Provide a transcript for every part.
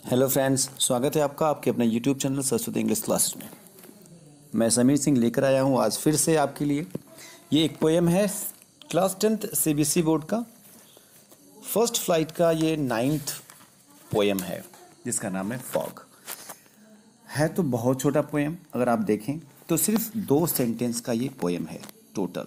Hello friends, स्वागत है आपका आपके अपने YouTube channel Saraswati English classes में। मैं समीर सिंह लेकर आया हूँ आज फिर से आपके लिए। ये एक पोएम है क्लास 10th CBSE बोर्ड का फर्स्ट फ्लाइट का ये 9th पोएम है जिसका नाम है फॉग। है तो बहुत छोटा पोएम, अगर आप देखें तो सिर्फ 2 सेंटेंस का ये पोएम है टोटल।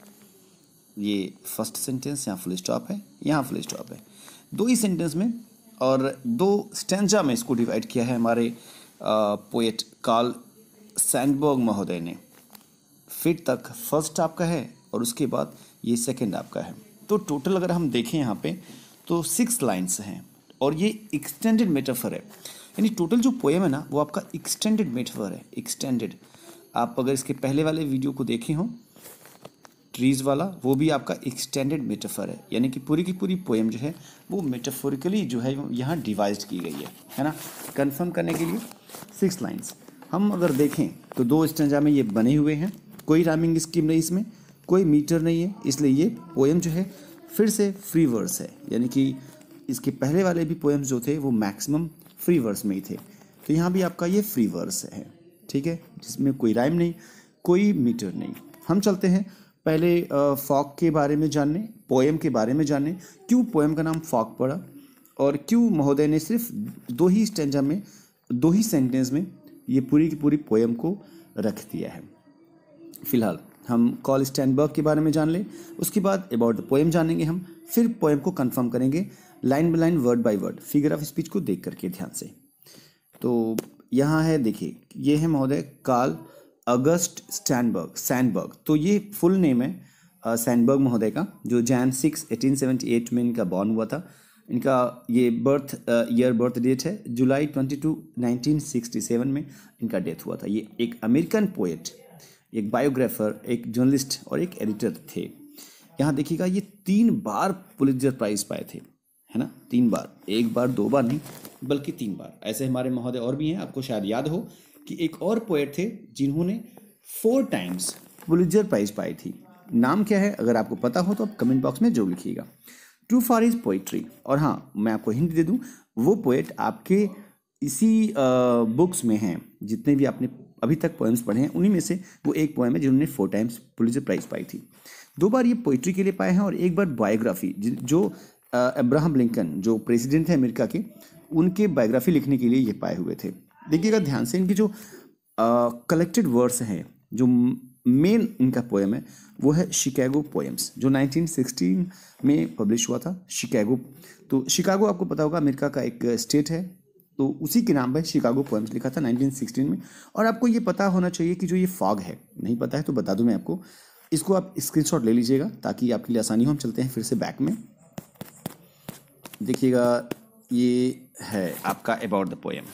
ये फर्स्ट सेंटेंस यहाँ फुल स्टॉप है, यहाँ फुल स्टॉप है, 2 ही सेंटेंस में और 2 स्टैंजा में इसको डिवाइड किया है हमारे पोएट कार्ल सैंडबर्ग महोदय ने। फिर तक फर्स्ट आपका है और उसके बाद ये सेकंड आपका है। तो टोटल अगर हम देखें यहाँ पे तो 6 लाइन्स हैं और ये एक्सटेंडेड मेटाफर है, यानी टोटल जो पोएम है ना वो आपका एक्सटेंडेड मेटाफर है। एक्सटेंडेड, आप अगर इसके पहले वाले वीडियो को देखे हों ट्रीज़ वाला, वो भी आपका एक्सटेंडेड मेटाफर है, यानी कि पूरी की पूरी पोएम जो है वो मेटाफोरिकली जो है यहाँ डिवाइज की गई है ना। कंफर्म करने के लिए 6 लाइन्स हम अगर देखें तो 2 स्टैंजा में ये बने हुए हैं, कोई राइमिंग स्कीम नहीं इसमें, कोई मीटर नहीं है, इसलिए ये पोएम जो है फिर से फ्री वर्स है, यानी कि इसके पहले वाले भी पोएम्स जो थे वो मैक्सिमम फ्री वर्स में ही थे। तो यहाँ भी आपका ये फ्री वर्स है, ठीक है, जिसमें कोई राइम नहीं, कोई मीटर नहीं। हम चलते हैं पहले फॉग के बारे में जानने, पोएम के बारे में जानने, क्यों पोएम का नाम फॉग पड़ा और क्यों महोदय ने सिर्फ 2 ही स्टैंजा में 2 ही सेंटेंस में ये पूरी की पूरी पोएम को रख दिया है। फिलहाल हम कार्ल सैंडबर्ग के बारे में जान लें, उसके बाद अबाउट द पोएम जानेंगे हम, फिर पोएम को कंफर्म करेंगे line by line, word by word, figure of speech को देख करके ध्यान से। तो यहाँ है, देखिए ये है महोदय कार्ल अगस्ट सैंडबर्ग। तो ये फुल नेम है सैंडबर्ग महोदय का, जो जैन 6 1878 में इनका बॉर्न हुआ था। इनका ये बर्थ डेट है जुलाई 22 1967 में इनका डेथ हुआ था। ये एक अमेरिकन पोएट, एक बायोग्राफर, एक जर्नलिस्ट और एक एडिटर थे। यहाँ देखिएगा ये 3 बार पुलित्जर प्राइज पाए थे, है ना, 3 बार, 1 बार 2 बार नहीं बल्कि 3 बार। ऐसे हमारे महोदय और भी हैं, आपको शायद याद हो कि एक और पोएट थे जिन्होंने 4 टाइम्स पुलित्जर प्राइज पाई थी। नाम क्या है, अगर आपको पता हो तो आप कमेंट बॉक्स में जरूर लिखिएगा। To for is poetry. और हाँ, मैं आपको हिंट दे दूं, वो पोएट आपके इसी बुक्स में हैं, जितने भी आपने अभी तक पोएम्स पढ़े हैं उन्हीं में से वो एक पोएम है जिन्होंने 4 टाइम्स पुलित्जर प्राइज पाई थी। 2 बार ये पोइट्री के लिए पाए हैं और 1 बार बायोग्राफी, जो अब्राहम लिंकन जो प्रेसिडेंट थे अमेरिका के, उनके बायोग्राफी लिखने के लिए ये पाए हुए थे। देखिएगा ध्यान से, इनकी जो कलेक्टेड वर्ड्स हैं, जो मेन इनका पोएम है वो है शिकागो पोएम्स, जो 1916 में पब्लिश हुआ था। शिकागो, तो शिकागो आपको पता होगा अमेरिका का एक स्टेट है, तो उसी के नाम पर शिकागो पोएम्स लिखा था 1916 में। और आपको ये पता होना चाहिए कि जो ये फॉग है, नहीं पता है तो बता दूं मैं आपको, इसको आप स्क्रीनशॉट ले लीजिएगा ताकि आपके लिए आसानी हो। हम चलते हैं फिर से बैक में, देखिएगा ये है आपका अबाउट द पोएम।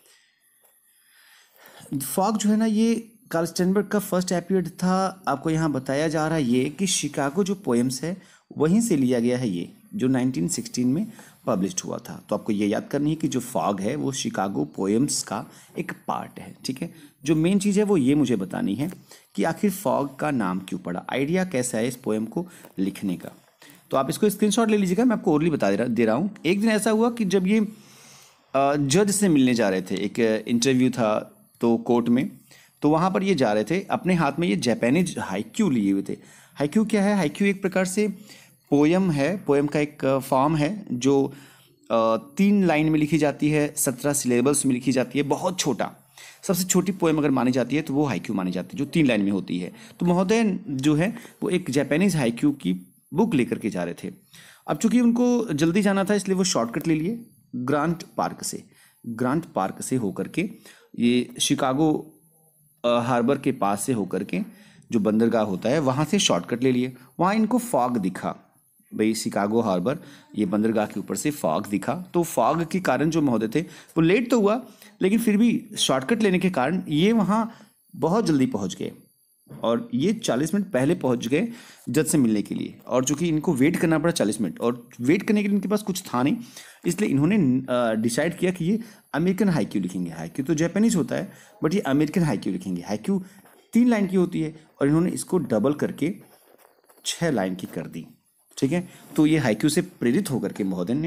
फॉग जो है ना, ये कार्ल सैंडबर्ग का फर्स्ट एपियड था। आपको यहाँ बताया जा रहा है ये कि शिकागो जो पोएम्स है वहीं से लिया गया है, ये जो 1916 में पब्लिश्ड हुआ था। तो आपको ये याद करनी है कि जो फॉग है वो शिकागो पोएम्स का एक पार्ट है, ठीक है। जो मेन चीज़ है वो ये मुझे बतानी है कि आखिर फॉग का नाम क्यों पड़ा, आइडिया कैसा है इस पोएम को लिखने का। तो आप इसको स्क्रीनशॉट ले लीजिएगा, मैं आपको ओरली बता दे रहा हूँ। एक दिन ऐसा हुआ कि जब ये जज से मिलने जा रहे थे, एक इंटरव्यू था तो कोर्ट में, तो वहाँ पर ये जा रहे थे, अपने हाथ में ये जापानीज हाइक्यू लिए हुए थे। हाइक्यू क्या है? हाइक्यू एक प्रकार से पोयम है, पोयम का एक फॉर्म है जो 3 लाइन में लिखी जाती है, 17 सिलेबल्स में लिखी जाती है, बहुत छोटा, सबसे छोटी पोएम अगर मानी जाती है तो वो हाइक्यू मानी जाती है, जो 3 लाइन में होती है। तो महोदय जो है वो एक जापानीज हाइक्यू की बुक लेकर के जा रहे थे। अब चूंकि उनको जल्दी जाना था इसलिए वो शॉर्टकट ले लिए, ग्रांट पार्क से होकर के, ये शिकागो हार्बर के पास से होकर के जो बंदरगाह होता है वहाँ से शॉर्टकट ले लिए। वहाँ इनको फॉग दिखा, भाई शिकागो हार्बर ये बंदरगाह के ऊपर से फॉग दिखा। तो फॉग के कारण जो महोदय थे वो लेट तो हुआ, लेकिन फिर भी शॉर्टकट लेने के कारण ये वहाँ बहुत जल्दी पहुँच गए और ये 40 मिनट पहले पहुँच गए जज से मिलने के लिए। और चूँकि इनको वेट करना पड़ा 40 मिनट, और वेट करने के लिए इनके पास कुछ था नहीं, इसलिए इन्होंने डिसाइड किया कि ये अमेरिकन हाइक्यू लिखेंगे। हाइक्यू तो जापानीज होता है बट ये अमेरिकन हाइक्यू लिखेंगे। हाइक्यू 3 लाइन की होती है और इन्होंने इसको डबल करके 6 लाइन की कर दी, ठीक है। तो ये हाइक्यू से प्रेरित होकर के महोदय ने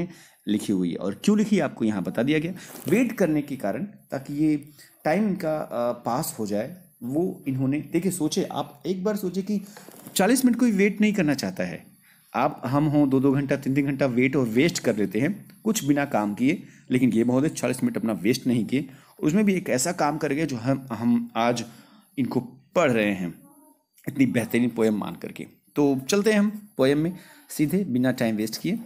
लिखी हुई है, और क्यों लिखी आपको यहाँ बता दिया गया, वेट करने के कारण, ताकि ये टाइम इनका पास हो जाए। वो इन्होंने, देखिए सोचे, आप एक बार सोचे कि 40 मिनट कोई वेट नहीं करना चाहता है। आप हम हों 2-2 घंटा 3-3 घंटा वेट और वेस्ट कर लेते हैं कुछ बिना काम किए, लेकिन ये महोदय 40 मिनट अपना वेस्ट नहीं किए, उसमें भी एक ऐसा काम कर गए जो हम आज इनको पढ़ रहे हैं इतनी बेहतरीन पोएम मान करके। तो चलते हैं हम पोएम में सीधे, बिना टाइम वेस्ट किए।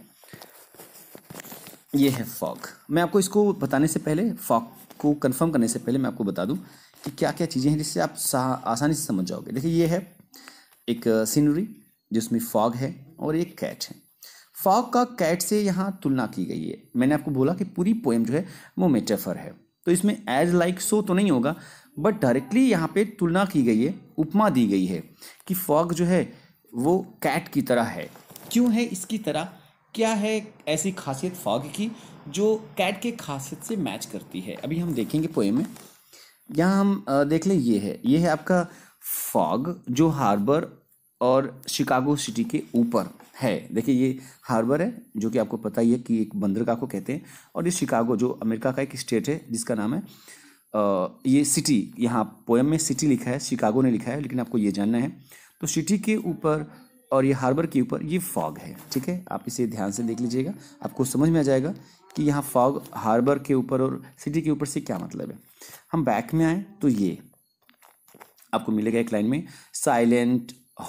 ये है फॉग। मैं आपको इसको बताने से पहले, फॉग को कंफर्म करने से पहले मैं आपको बता दूं कि क्या क्या चीज़ें हैं जिससे आप आसानी से समझ जाओगे। देखिए ये है एक सीनरी जिसमें फॉग है और एक कैट है। फॉग का कैट से यहाँ तुलना की गई है। मैंने आपको बोला कि पूरी पोएम जो है वो मेटाफर है, तो इसमें एज लाइक सो तो नहीं होगा, बट डायरेक्टली यहाँ पे तुलना की गई है, उपमा दी गई है कि फॉग जो है वो कैट की तरह है। क्यों है इसकी तरह, क्या है ऐसी खासियत फॉग की जो कैट के खासियत से मैच करती है, अभी हम देखेंगे पोएम में। यहाँ हम देख लें, ये है आपका फॉग जो हार्बर और शिकागो सिटी के ऊपर है। देखिए ये हार्बर है जो कि आपको पता ही है कि एक बंदरगाह को कहते हैं, और ये शिकागो जो अमेरिका का एक स्टेट है जिसका नाम है ये सिटी, यहाँ पोएम में सिटी लिखा है, शिकागो ने लिखा है, लेकिन आपको ये जानना है। तो सिटी के ऊपर और ये हार्बर के ऊपर ये फॉग है, ठीक है। आप इसे ध्यान से देख लीजिएगा, आपको समझ में आ जाएगा कि यहाँ फॉग हार्बर के ऊपर और सिटी के ऊपर से क्या मतलब है। हम बैक में आए तो ये आपको मिलेगा एक लाइन में साइलेंट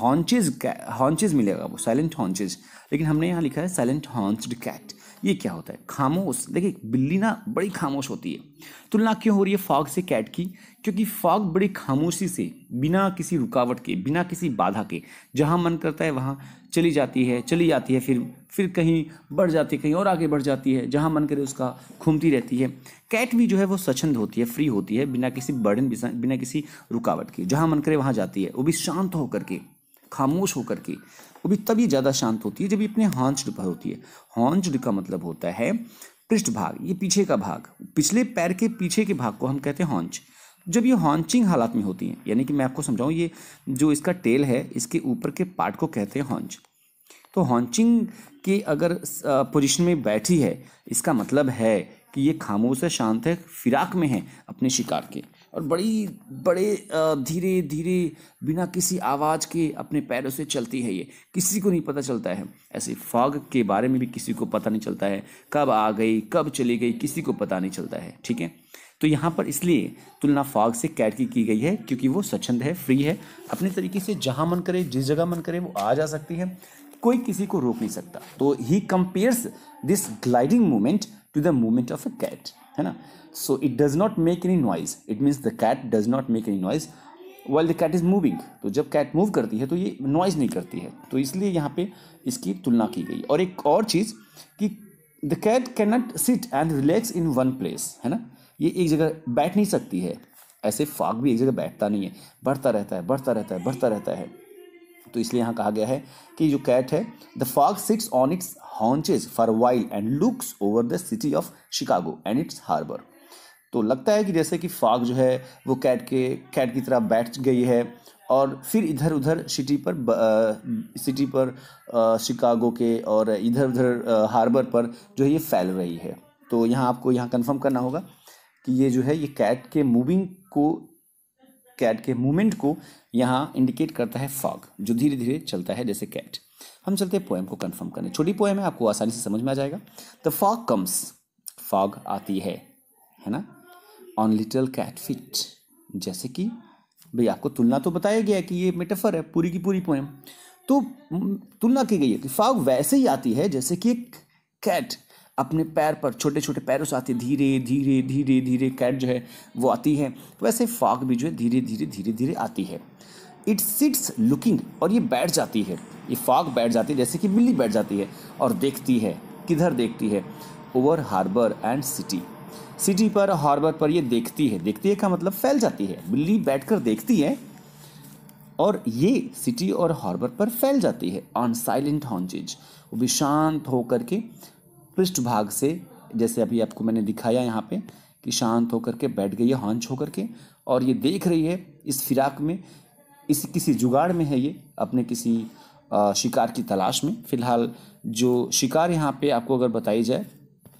हॉन्चेज मिलेगा, वो साइलेंट हॉन्चेज, लेकिन हमने यहाँ लिखा है साइलेंट हॉन्च्ड कैट। ये क्या होता है, खामोश। देखिए बिल्ली ना बड़ी खामोश होती है। तुलना क्यों हो रही है फॉग से कैट की, क्योंकि फॉग बड़ी खामोशी से, बिना किसी रुकावट के, बिना किसी बाधा के, जहाँ मन करता है वहाँ चली जाती है, चली जाती है, फिर कहीं बढ़ जाती है, कहीं और आगे बढ़ जाती है, जहाँ मन करे उसका घूमती रहती है। कैट भी जो है वो स्वच्छंद होती है, फ्री होती है, बिना किसी बर्डन, बिना किसी रुकावट के, जहाँ मन करे वहाँ जाती है, वो भी शांत होकर के, खामोश होकर के। वो भी तभी ज़्यादा शांत होती है जब ये अपने हॉन्च्ड पर होती है। हॉन्च्ड का मतलब होता है पृष्ठ भाग, ये पीछे का भाग, पिछले पैर के पीछे के भाग को हम कहते हैं हॉन्च। जब ये हॉन्चिंग हालात में होती हैं, यानी कि मैं आपको समझाऊं, ये जो इसका टेल है इसके ऊपर के पार्ट को कहते हैं हॉन्च। तो हॉन्चिंग के अगर पोजीशन में बैठी है, इसका मतलब है कि ये खामोश है, शांत है, फिराक में है अपने शिकार के, और बड़े धीरे धीरे बिना किसी आवाज़ के अपने पैरों से चलती है। ये किसी को नहीं पता चलता है। ऐसे फॉग के बारे में भी किसी को पता नहीं चलता है, कब आ गई कब चली गई किसी को पता नहीं चलता है, ठीक है। तो यहाँ पर इसलिए तुलना फॉग से कैट की गई है क्योंकि वो स्वच्छंद है, फ्री है, अपने तरीके से जहाँ मन करे, जिस जगह मन करे वो आ जा सकती है, कोई किसी को रोक नहीं सकता। तो he compares this gliding movement to the movement of a cat, है ना। So it does not make any noise, it means the cat does not make any noise while the cat is moving. तो जब cat move करती है तो ये noise नहीं करती है, तो इसलिए यहाँ पे इसकी तुलना की गई। और एक और चीज़ कि the cat can not sit and relax in one place, है ना, ये एक जगह बैठ नहीं सकती है। ऐसे फॉग भी एक जगह बैठता नहीं है, बढ़ता रहता है, बढ़ता रहता है, बढ़ता रहता है। तो इसलिए यहाँ कहा गया है कि जो कैट है, the fog sits on its haunches for while and looks over the city of Chicago and its harbour. तो लगता है कि जैसे कि फॉग जो है वो कैट की तरह बैठ गई है और फिर इधर उधर सिटी पर शिकागो के और इधर उधर हार्बर पर जो है ये फैल रही है। तो यहाँ आपको यहाँ कंफर्म करना होगा कि ये जो है ये कैट के मूवमेंट को यहाँ इंडिकेट करता है फॉग, जो धीरे धीरे चलता है जैसे कैट। हम चलते हैं पोएम को कंफर्म करने। छोटी पोएम है, आपको आसानी से समझ में आ जाएगा। द फॉग कम्स, फॉग आती है ना, ऑन लिटिल कैट फीट। जैसे कि भाई आपको तुलना तो बताया गया है कि ये मेटाफर है पूरी की पूरी पोएम, तो तुलना की गई है कि फॉग वैसे ही आती है जैसे कि एक कैट अपने पैर पर, छोटे छोटे पैरों से आती है, धीरे धीरे धीरे धीरे कैट जो है वो आती है, वैसे फॉग भी जो है धीरे धीरे धीरे धीरे आती है। इट सिट्स लुकिंग, और ये बैठ जाती है, ये फॉग बैठ जाती है जैसे कि बिल्ली बैठ जाती है और देखती है, किधर देखती है, over harbour and city, city पर, हार्बर पर ये देखती है का मतलब फैल जाती है। बिल्ली बैठकर देखती है और ये सिटी और हार्बर पर फैल जाती है। ऑन साइलेंट हॉन्चेज, वो भी शांत होकर के पृष्ठभाग से, जैसे अभी आपको मैंने दिखाया यहाँ पे कि शांत होकर के बैठ गई है, हॉन्च होकर के, और ये देख रही है इस फिराक में, इस किसी जुगाड़ में है ये, अपने किसी शिकार की तलाश में। फिलहाल जो शिकार यहाँ पे आपको अगर बताई जाए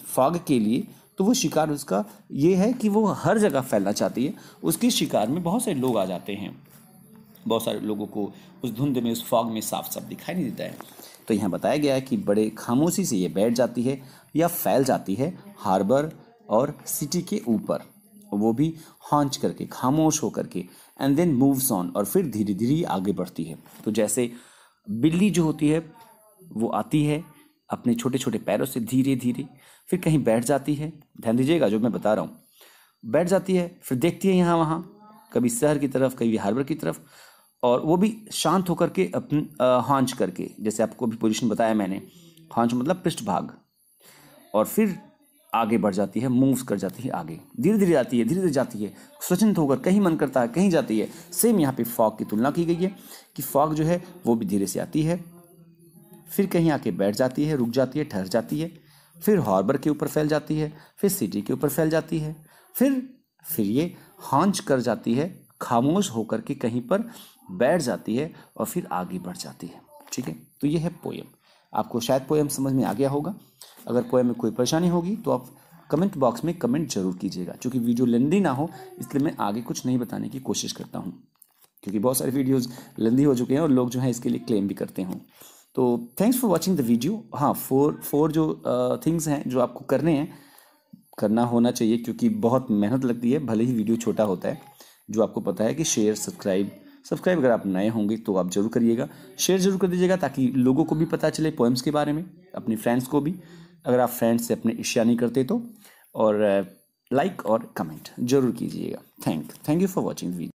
फॉग के लिए, तो वो शिकार उसका ये है कि वो हर जगह फैलना चाहती है। उसके शिकार में बहुत सारे लोग आ जाते हैं, बहुत सारे लोगों को उस धुंध में, उस फॉग में साफ साफ दिखाई नहीं देता है। तो यहाँ बताया गया है कि बड़े खामोशी से ये बैठ जाती है या फैल जाती है हार्बर और सिटी के ऊपर, वो भी हॉन्च करके, खामोश होकर के, एंड देन मूव्स ऑन, और फिर धीरे धीरे आगे बढ़ती है। तो जैसे बिल्ली जो होती है वो आती है अपने छोटे छोटे पैरों से धीरे धीरे, फिर कहीं बैठ जाती है, ध्यान दीजिएगा जो मैं बता रहा हूँ, बैठ जाती है, फिर देखती है यहाँ वहाँ, कभी शहर की तरफ, कभी हार्बर की तरफ, और वो भी शांत होकर के अपनी हॉन्च करके, जैसे आपको भी पोजीशन बताया मैंने, हॉन्च मतलब पृष्ठभाग, और फिर आगे बढ़ जाती है, मूव्स कर जाती है आगे, धीरे धीरे आती है, धीरे धीरे जाती है, स्वतंत्र होकर, कहीं मन करता है कहीं जाती है। सेम यहाँ पे फॉग की तुलना की गई है कि फॉग जो है वो भी धीरे से आती है, फिर कहीं आके बैठ जाती है, रुक जाती है, ठहर जाती है, फिर हार्बर के ऊपर फैल जाती है, फिर सिटी के ऊपर फैल जाती है, फिर ये हॉन्च कर जाती है, खामोश होकर के कहीं पर बैठ जाती है, और फिर आगे बढ़ जाती है। ठीक है, तो ये है पोएम। आपको शायद पोएम समझ में आ गया होगा। अगर पोएम में कोई परेशानी होगी तो आप कमेंट बॉक्स में कमेंट जरूर कीजिएगा। क्योंकि वीडियो लेंदी ना हो इसलिए मैं आगे कुछ नहीं बताने की कोशिश करता हूँ, क्योंकि बहुत सारे वीडियोज़ लेंदी हो चुके हैं और लोग जो हैं इसके लिए क्लेम भी करते हों। तो thanks for watching the video. हाँ, फोर जो थिंग्स हैं जो आपको करना होना चाहिए, क्योंकि बहुत मेहनत लगती है, भले ही वीडियो छोटा होता है, जो आपको पता है कि शेयर, सब्सक्राइब अगर आप नए होंगे तो आप जरूर करिएगा, शेयर जरूर कर दीजिएगा, ताकि लोगों को भी पता चले पोएम्स के बारे में, अपने फ्रेंड्स को भी, अगर आप फ्रेंड्स से अपने ईर्ष्या नहीं करते तो, और लाइक और कमेंट जरूर कीजिएगा। Thank you for watching video.